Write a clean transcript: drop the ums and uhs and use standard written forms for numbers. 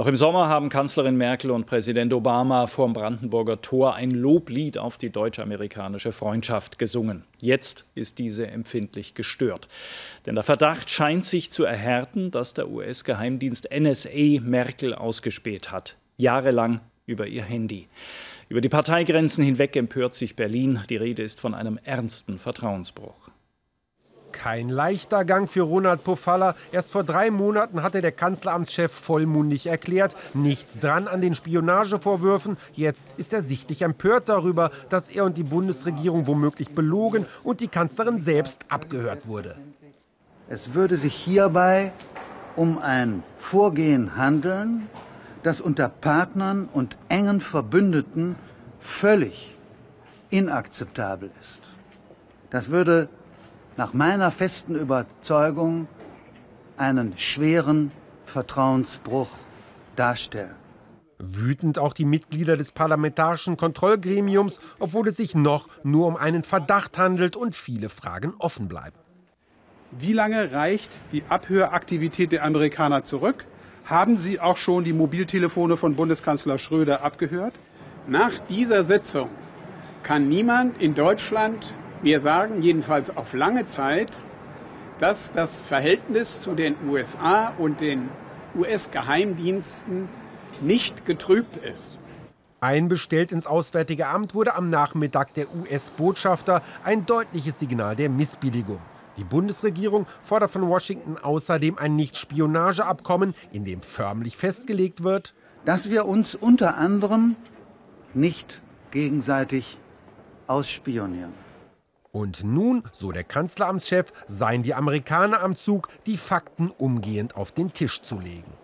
Noch im Sommer haben Kanzlerin Merkel und Präsident Obama vorm Brandenburger Tor ein Loblied auf die deutsch-amerikanische Freundschaft gesungen. Jetzt ist diese empfindlich gestört. Denn der Verdacht scheint sich zu erhärten, dass der US-Geheimdienst NSA Merkel ausgespäht hat. Jahrelang über ihr Handy. Über die Parteigrenzen hinweg empört sich Berlin. Die Rede ist von einem ernsten Vertrauensbruch. Kein leichter Gang für Ronald Pofalla. Erst vor 3 Monaten hatte der Kanzleramtschef vollmundig erklärt, nichts dran an den Spionagevorwürfen. Jetzt ist er sichtlich empört darüber, dass er und die Bundesregierung womöglich belogen und die Kanzlerin selbst abgehört wurde. Es würde sich hierbei um ein Vorgehen handeln, das unter Partnern und engen Verbündeten völlig inakzeptabel ist. Das würde nach meiner festen Überzeugung einen schweren Vertrauensbruch darstellen. Wütend auch die Mitglieder des Parlamentarischen Kontrollgremiums, obwohl es sich noch nur um einen Verdacht handelt und viele Fragen offen bleiben. Wie lange reicht die Abhöraktivität der Amerikaner zurück? Haben Sie auch schon die Mobiltelefone von Bundeskanzler Schröder abgehört? Nach dieser Sitzung kann niemand in Deutschland mir sagen, jedenfalls auf lange Zeit, dass das Verhältnis zu den USA und den US-Geheimdiensten nicht getrübt ist. Einbestellt ins Auswärtige Amt wurde am Nachmittag der US-Botschafter, ein deutliches Signal der Missbilligung. Die Bundesregierung fordert von Washington außerdem ein Nicht-Spionage-Abkommen, in dem förmlich festgelegt wird, dass wir uns unter anderem nicht gegenseitig ausspionieren. Und nun, so der Kanzleramtschef, seien die Amerikaner am Zug, die Fakten umgehend auf den Tisch zu legen.